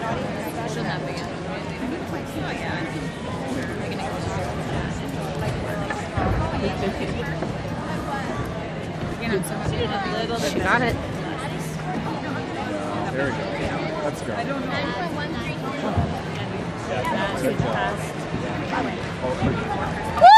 She'll not be. Oh yeah. She got it. There we go. Let's go. 9.13. Yeah, That's good job. fast. Woo!